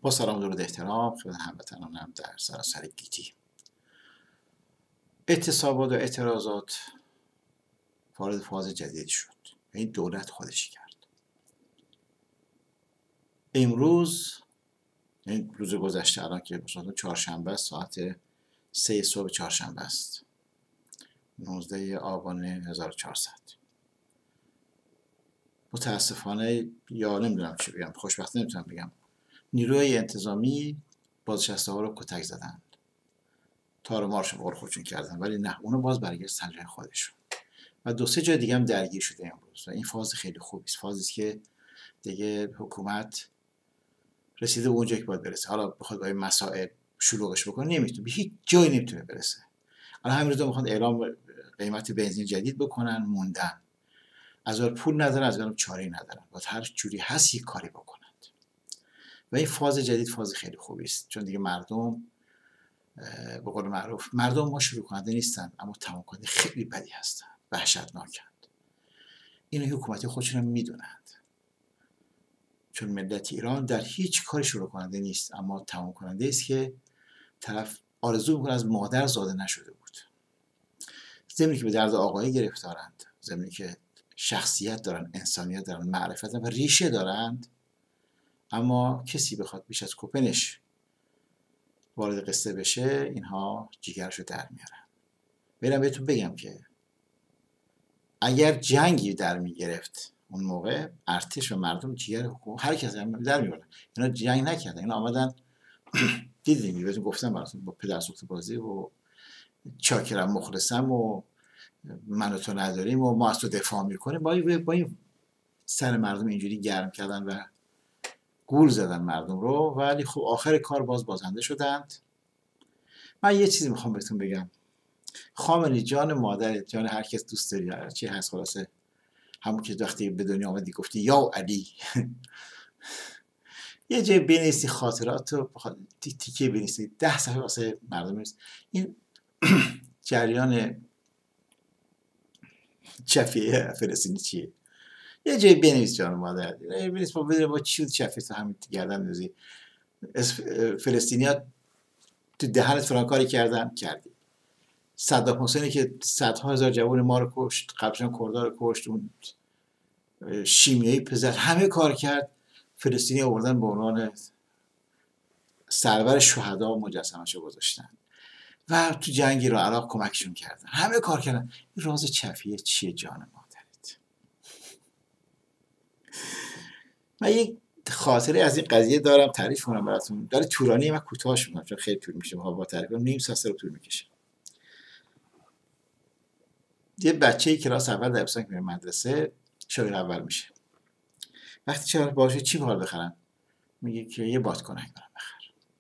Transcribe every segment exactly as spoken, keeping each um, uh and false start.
با سلام درود احترام خدمت هموطنانم در سراسر گیتی. اعتصابات و اعتراضات وارد فاز جدید شد. این دولت خودش کرد. امروز این روز گذشته الان که مثلا چهارشنبه ساعت سه صبح چهارشنبه است، نوزده آبان هزار و چهارصد. متاسفانه یا نمیدونم چی بگم، خوشبختانه نمیتونم بگم، نیروی انتظامی بازنشسته ها رو کتک زدند، تار و مارش رو خودشون کردن، ولی نه، اونو باز برگشت سر جای خودشون و دو سه جای دیگه هم درگیر شده امروز. و این فاز خیلی خوبی است، فازی است که دیگه حکومت رسیده به اونجایی که باید برسه. حالا بخواد با این مسائل شلوغش بکنه نمیتونه، به هیچ جایی نمیتونه برسه. الان همین روزا میخوان اعلام قیمت بنزین جدید بکنن، موندن، از اون پول ندارن، از اون چاره‌ای ندارن، باید هر جوری هست یک کاری بکنند. و این فاز جدید فاز خیلی خوبی است، چون دیگه مردم به قول معروف مردم ما شروع کننده نیستن، اما تمام کننده خیلی بدی هستن، وحشتناکند. اینو حکومتی خودشون میدونند، چون ملت ایران در هیچ کاری شروع کننده نیست، اما تمام کننده است که طرف آرزو میکنه از مادر زاده نشده بود. زمینی که به درد آقایی گرفتارند، زمینی که شخصیت دارن، انسانیت دارن، معرفت دارن و ریشه دارند، اما کسی بخواد بیش از کوپنش وارد قصه بشه اینها جیگرشو در میارن. برم بهتون بگم که اگر جنگی در میگرفت اون موقع، ارتش و مردم جیگر هر کسی در میوردن. اینا جنگ نکردن، اینا آمدن دیدین، بهتون گفتم براتون، با پدر سوخت بازی و چاکرم مخلصم و من و تو نداریم و ما از تو دفاع میکنیم، با این با این سر مردم اینجوری گرم کردن و گول زدن مردم رو، ولی خب آخر کار باز بازنده شدند. من یه چیزی میخوام بهتون بگم، خامنه‌ای جان مادرت، جان هر کس دوست داری، هر چی هست، خلاصه همون که وقتی به دنیا آمدی گفتی یا علی یه جای بنویسی خاطرات رو، تیکه بنویسی، ده صفحه واسه مردم نیست. این جریان چفیه فلسطینی چیه؟ یه جای بنویس جان مادرت، بنویس ما بدونیم با چی چفیه تو همین گردن می‌ذاری. فلسطینی‌ها تو دهنت فلان کاری کردن کردی. صدام حسینی که صدها هزار جوان ما رو کشت، قبلش کردها رو کشت، اون شیمیایی پزشک همه کار کرد، فلسطینی آوردن به عنوان سرور شهدا مجسمه‌شو گذاشتن و تو جنگی رو عراق کمکشون کردن، همه کار کردن. این راز چفیه چیه جان مادرت؟ من یک خاطره از این قضیه دارم تعریف کنم براتون، داره طولانی، من کوتاهش میکنم چون خیلی طول میشه، با تعریف کنم نیم ساعت رو طول میکشه. یه بچه‌ای کلاس اول دبستان که میره مدرسه، شاگرد اول میشه. وقتی چه باشه چی باید بخرن؟ میگه که یه بادکنک برام بخر.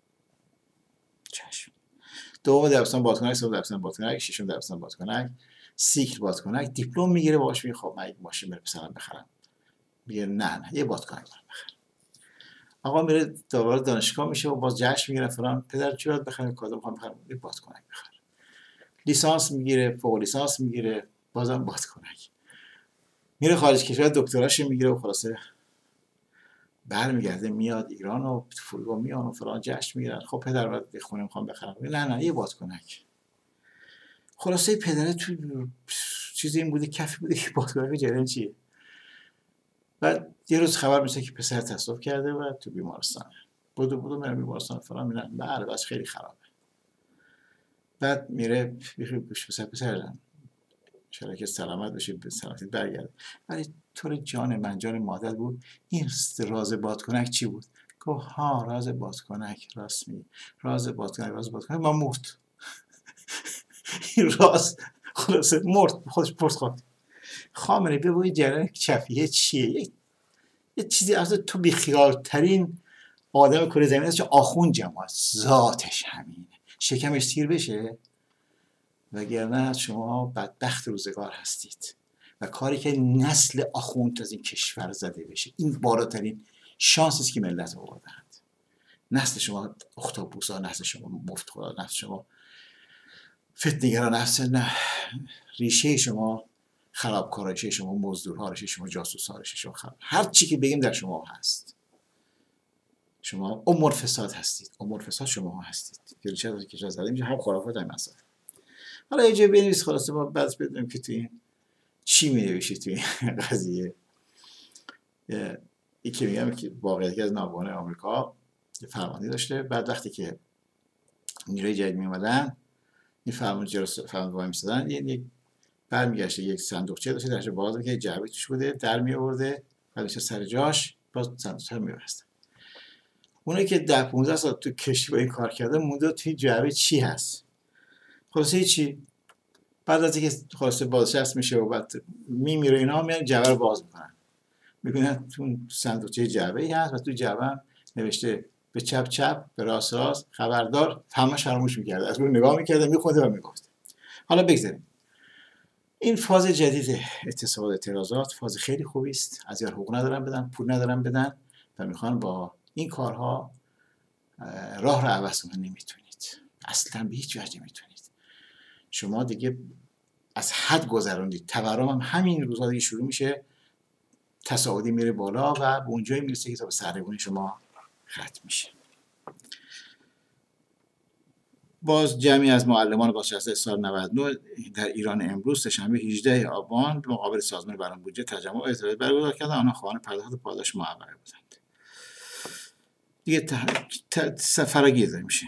چشم. دوم دبستان بادکنک، سوم دبستان بادکنک، ششم دبستان بادکنک، سیکل بادکنک، دیپلم میگیره باهاش. میگه خب من یک ماشین برای پسرم بخرم. میگه نه نه یه بادکنک برام بخر. آقا میره دوباره دانشگاه میشه و باز جشن میگیره فلان، پدر چی باید بخرم؟ کادو میخوام بخرم. یه بادکنک بخر. لیسانس میگیره، فوق لیسانس میگیره، بازم بادکنک. میره خارج کشور دکتراش میگیره و خلاصه برمیگرده میاد ایران و فرودگاه میان و فلان جشن میگیرن. خب پدر باید به خونه میخوام بخرم. نه نه یه بادکنک. خلاصه پدره تو چیزی این بوده، کفی بوده که بادکنک جریان چیه. بعد یه روز خبر میشه که پسر تصادف کرده و تو بیمارستانه. بودو بودو میرم بیمارستان فلان، میرن بله بس خیلی خرابه. بعد میره پیش پسر پسر جان چرا که سلامت بشه، به سلامتی برگرده. ولی طور جان من، جان مادر بود. این راز بادکنک چی بود؟ گفت ها راز بادکنک، راست میگی، راز بادکنک، راز بادکنک ما مرد. این راز خلاصه مرد، خودش پرس خواهد. خامنه‌ای بگوی جریان چفیه چیه؟ یه چیزی از تو بیخیال ترین آدم کره زمین است، چون آخوند جماعت ذاتش همینه، شکمش سیر بشه، وگرنه شما بدبخت روزگار هستید. و کاری که نسل آخوند از این کشور زده بشه، این بالاترین شانسی است که ملت آوردند. نسل شما اختاپوسا، نسل شما مفتخورا، نسل شما فتنه‌گرا، نسل نه ریشه شما خرابکارا، ریشه شما مزدورها، ریشه شما جاسوسا، ریشه شما خراب. هر چی که بگیم در شما هست. شما امور فساد هستید، امور فساد شما هستید. کلیشه رو که زده میشه هم خرافات هم مسائل. حالا یه جایی بنویس خلاصه ما بعد بدونیم که توی چی می نویشید توی قضیه. یکی میگم که واقعیت از ناوگان آمریکا یه فرماندهی داشته، بعد وقتی که نیروی جدید می اومدن این فرمانده جلو فرمانده وای میسادن، یه برمیگشته یک صندوقچه داشته درش باز که جعبه توش بوده، در می آورده بعدش سر جاش باز صندوقچه رو می‌بسته. اونایی که ده پانزده سال تو کشتی با این کار کرده مونده توی جعبه چی هست. خلاصه چی؟ بعد از اینکه خلاصه بازنشست میشه و بعد میمیره اینا میان جعبه رو باز میکنن، میبینن تو صندوقچه جعبه ای هست و تو جعبه هم نوشته به چپ چپ به راست راست خبردار. همش فراموش میکرده، از اون نگاه میکرده میخونده و میگفت. حالا بگذاریم این فاز جدید اتصال اعتراضات فاز خیلی خوبی است. از یار حقوق ندارن بدن، پول ندارن بدن و میخوان با این کارها راه رو عوض کنن. نمیتونید، اصلا به هیچ وجه نمیتونید. شما دیگه از حد گذروندید. تورم هم همین روزا دیگه شروع میشه، تصاعدی میره بالا و به اونجایی میرسه که تا به سرنگونی شما ختم میشه. باز جمعی از معلمان بازنشسته سال نود و نه در ایران امروز سه‌شنبه هجدهم آبان به مقابل سازمان برنامه بودجه تجمع اعتراضی برگزار کردند. آنها خواهان پرداخت پاداش معوقه بودند. دیگه فراگیر داره میشه.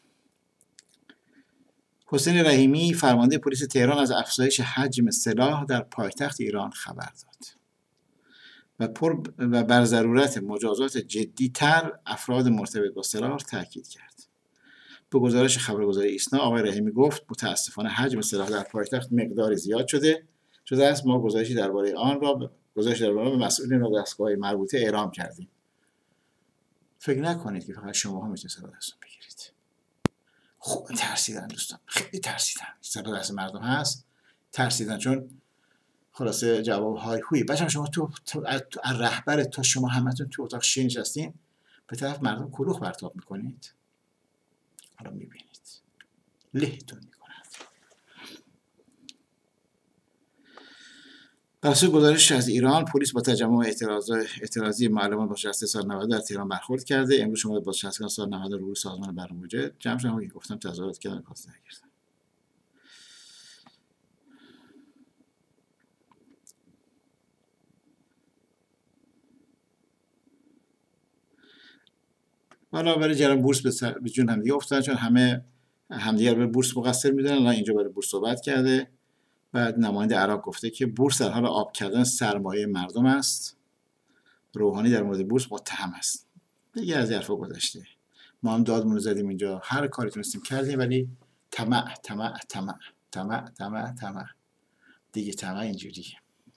حسین رحیمی فرمانده پلیس تهران از افزایش حجم سلاح در پایتخت ایران خبر داد و پر و بر ضرورت مجازات جدی‌تر افراد مرتبط با سلاح تاکید کرد. به گزارش خبرگزاری ایسنا آقای رحیمی گفت متاسفانه حجم سلاح در پایتخت مقداری زیاد شده شده است. ما گزارشی درباره آن را گزارش درباره آن به مسئولین و دستگاه مربوطه اعلام کردیم. فکر نکنید که فقط شماها میتونید سلاح دستتون بگیرید. خوب ترسیدن دوستان، خیلی ترسیدن. سلاح دست مردم هست، ترسیدن چون خلاصه جواب های هوی. بچه‌ها شما تو, تو, تو رهبر تا شما همتون تو اتاق شین نشستین به طرف مردم کلوخ پرتاب میکنید. حالا میبینید لهتون میکنند. بر اساس گزارش از ایران پلیس با تجمع اعتراضی معلمان بازنشسته سال نود در تهران برخورد کرده. امروز شما بازنشستگان سال نود رو سازمان برنامه بودجه جمع شدن که گفتم تظاهرات کردن پاس نگرفتن. حالا برای جریان بورس به, سر... به جون همدیگه افتادن، چون همه همدیگه رو به بورس مقصر میدونن. الان اینجا برای بورس صحبت کرده. بعد نماینده عراق گفته که بورس در حال آب کردن سرمایه مردم است. روحانی در مورد بورس متهم است. دیگه از حرفا گذشته. ما هم دادمون رو زدیم اینجا، هر کاری تونستیم کردیم، ولی طمع طمع طمع طمع طمع طمع دیگه طمع اینجوریه.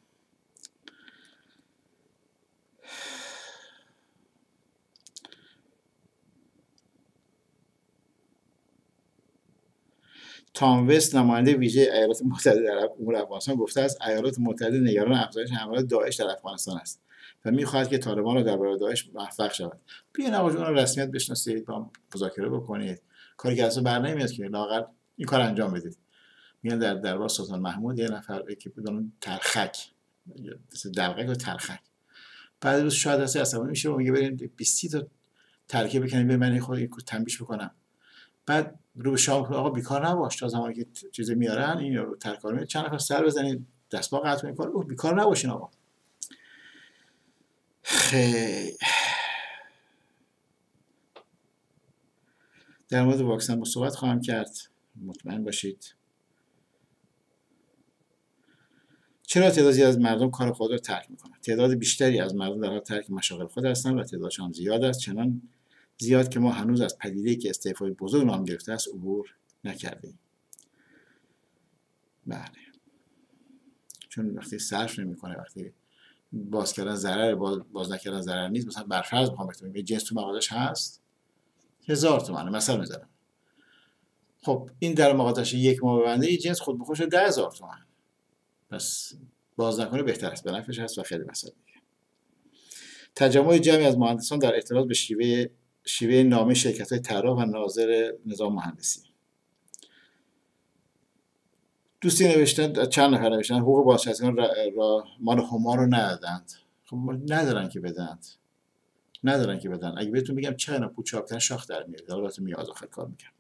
تام وست نماینده ویژه ایالات متحده عرب امور افغانستان گفته است ایالات متحده نگران افزایش حملات داعش در افغانستان است و می‌خواهد که طالبان را درباره داعش موفق شود. بیاین آقا جون رو رسمیت بشناسید، با مذاکره بکنید. کاری که اصلا بر نمیاد که لااقل این کار انجام بدید. میان در دربار سلطان محمود یه نفر که بدون ترخک مثل دلقک و ترخک بعد روز شاید هستی عصبانی میشه و میگه بریم بیست تا ترکیب بکنیم به من خود تنبیش بکنم. بعد رو به شام آقا بیکار نباش تا زمانی که چیزی میارن این رو ترکار میاد چند نفر سر بزنید دستمال قطع کنید کار او بیکار نباشین آقا. خیلی در مورد واکسن با صحبت خواهم کرد، مطمئن باشید. چرا تعدادی از مردم کار خود را ترک میکنند؟ تعداد بیشتری از مردم در حال ترک مشاغل خود هستند و تعدادشان زیاد است، چنان زیاد که ما هنوز از پدیده‌ای که استعفای بزرگ نام گرفته است عبور نکردیم. بله، چون وقتی صرف نمیکنه، وقتی باز کردن ضرر باز, باز نکردن ضرر نیست. مثلا برفرض بخوام بگم یه جنس تو مغازش هست هزار تومانه مثلا میذارم، خب این در مغازش یک ماه ببنده یه جنس خود بخوشه ده هزار تومان، پس باز نکنه بهتر است، به نفعش هست و خیلی مسئله دیگه. تجمع جمعی از مهندسان در اعتراض به شیوه شیوه نامه شرکت‌های طراح و ناظر نظام مهندسی. دوستی نوشتن، چند نفر نوشتن حقوق بازنشستگان را, را مال هما رو ندادند. خب ندارن که بدند. ندارن که بدن. اگه بهتون بگم چه اینا پول چاپ کردن شاخ در میارید، البته میاد آخر کار میکنم.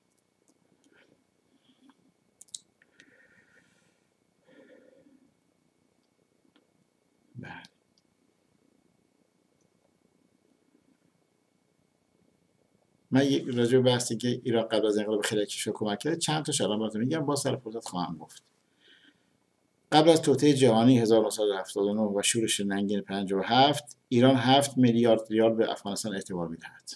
بله. من یک راجع به بحثی که ایران قبل از انقلاب خیلی کشور کمک کرده چند تا الان براتون میگم، با سر فرصت خواهم گفت. قبل از توطئه جهانی هزار و نهصد و هفتاد و نه و شورش ننگین پنجاه و هفت، ایران هفت میلیارد ریال به افغانستان اعتبار میدهد.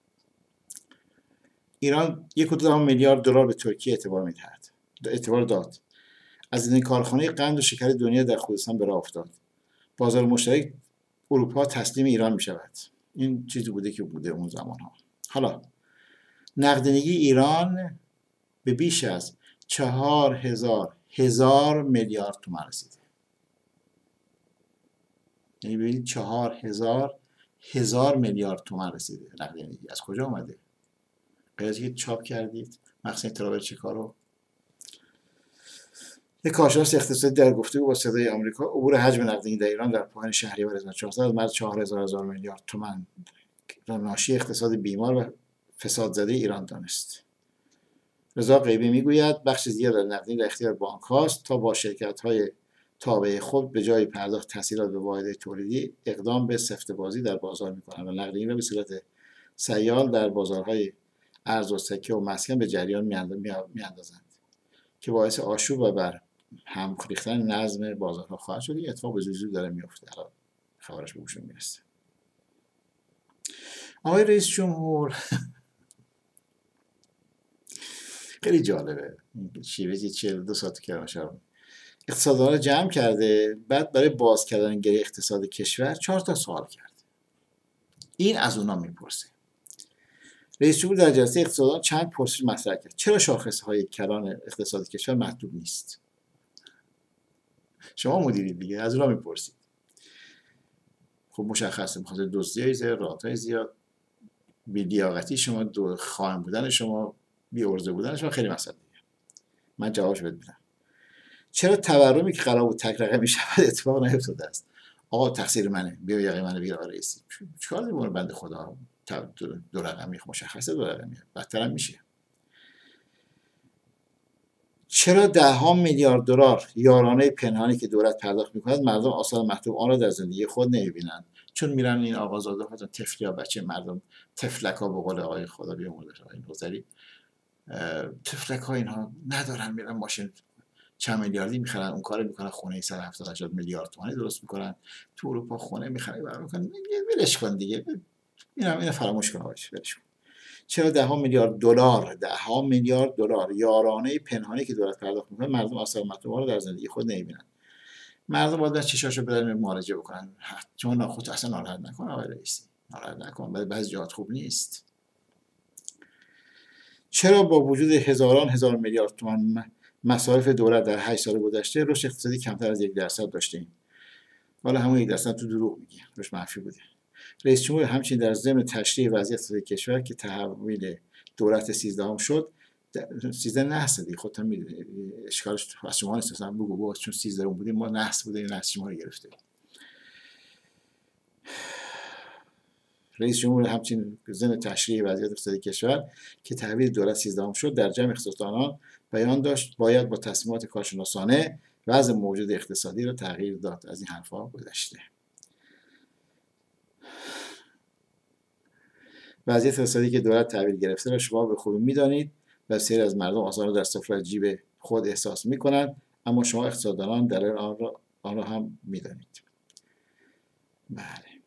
ایران یک و دو میلیارد دلار به ترکیه اعتبار میدهد. اعتبار داد. از این کارخانه قند و شکر دنیا در خوزستان به راه افتاد. بازار مشترک اروپا تسلیم ایران می شود. این چیزی بوده که بوده اون زمان ها. حالا نقدینگی ایران به بیش از چهار هزار هزار میلیارد تومان رسیده. یعنی ببینید چهار هزار هزار میلیارد تومان رسیده نقدینگی. از کجا آمده؟ غیر از که چاپ کردید. مخصوصا ترابل چه کارو؟ یک کارشناس اقتصادی در گفتگو با صدای آمریکا عبور حجم نقدینگی در ایران در پایان شهریور هزار و چهارصد از مرز چهار هزار میلیارد تومان را ناشی اقتصاد بیمار و فساد زده ایران دانست. رضا غیبی میگوید بخش زیاد از نقدینگی در اختیار بانک هاست تا با شرکت های تابع خود به جای پرداخت تسهیلات به واحد تولیدی اقدام به سفته بازی در بازار میکنند و نقدینگی را به صورت سیال در بازارهای ارز و سکه و مسکن به جریان میاندازند که باعث آشوب و بر هم ریختن نظم بازارها خواهد شد. این اتفاق به زودی داره میفته. الان خبرش به گوشم میرسه. آقای رئیس جمهور خیلی جالبه شیوه چهل و دو ساعت کرمانشاه اقتصاددانا رو جمع کرده، بعد برای باز کردن گره اقتصاد کشور چهار تا سوال کرد. این از اونا میپرسه. رئیس جمهور در جلسه اقتصاددان چند پرسش مطرح کرد. چرا شاخصهای کلان اقتصاد کشور محدود نیست؟ شما مدیرید دیگه، از اونا میپرسید. خب مشخصه بخاطر دزدی زیاد، راتای زیاد، بی‌لیاقتی شما، دو خائن بودن شما، بی ارزه بودن شما، خیلی مسئله دیگه. من جوابش بهت میدم. چرا تورمی که قرار بود تک رقمی شود اتفاق نیفتاده است؟ آقا تقصیر منه، بیا یقه منو بگیر آقا رئیسی. چیکار داریم بنده خدا؟ دو رقمی مشخصه، دو رقمی بدتر هم میشه. چرا ده ها میلیارد دلار یارانه پنهانی که دولت پرداخت میکند مردم آثار مطلوب آن را در زندگی خود نمیبینند؟ چون میرن این آقازاده ها طفل یا بچه مردم، تفلک ها به قول آقای خدا بیامرزه آقای نوذری، تفلک ها اینها ندارن، میرن ماشین چند میلیاردی میخرن، اون کارو میکنن، خونه صد و هفتاد هشتاد میلیارد تومانی درست میکنن، تو اروپا خونه میخرن برام میکنن. ولش کن دیگه، اینا اینا فراموش کن آقاش، ولش کن. چرا ده ها میلیارد دلار ده ها میلیارد دلار یارانه پنهانی که دولت پرداخت میکنه مردم آثار مطلوب رو در زندگی خود نمیبینن؟ مردم باید چشاشو بدن معالجه بکنن. چون خودت اصلا ناراحت نکن آقای رئیسی، ناراحت نکن، بعد بعضی جهات خوب نیست. چرا با وجود هزاران هزار میلیارد تومان مصارف دولت در هشت سال گذشته رشد اقتصادی کمتر از یک درصد داشتیم؟ حالا همون یک درصد تو دروغ میگه، رشد منفی بوده. رئیس جمهور همچنین در ضمن تشریح وضعیت اقتصادی کشور که تحویل دولت سیزدهم شد، سیزده نحس دیگه، خودت هم میدونی اشکالش از شما نیست، اصلا بگو بگو چون سیزده بودیم ما نحس بوده، این نحس شما رو گرفته. رئیس جمهور همچنین ضمن تشریح وضعیت اقتصادی کشور که تحویل دولت سیزدهم شد در جمع اقتصاددانان بیان داشت باید با تصمیمات کارشناسانه وضع موجود اقتصادی را تغییر داد. از این حرفا گذشته. وضعیت اقتصادی که دولت تحویل گرفته را شما به خوبی میدانید و بسیاری از مردم آن را در سفره جیب خود احساس میکنند، اما شما اقتصاددانان دلیل آن را آن را هم میدانید. بله.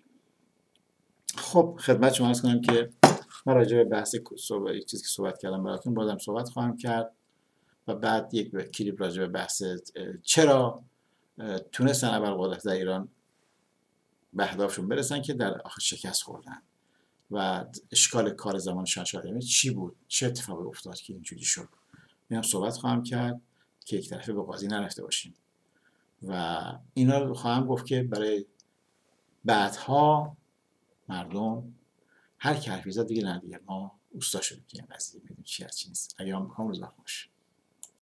خب خدمت شما عرض کنم که من راجع به بحث صحبت چیزی که صحبت کردم براتون بازم صحبت خواهم کرد و بعد یک کلیپ راجع به بحث چرا تونستن ابرقدرت در ایران به اهدافشون برسن که در آخر شکست خوردن و اشکال کار زمان شاهنشاه چی بود، چه اتفاقی افتاد که اینجوری شد. اینم صحبت خواهم کرد که یک طرفه به قاضی نرفته باشیم و اینا رو خواهم گفت که برای بعدها مردم هر کی حرفی زد دیگه نه دیگه ما اوستا شدیم که این قضیه میدونیم چی از چی نیست. ایام بکام روز بخیر.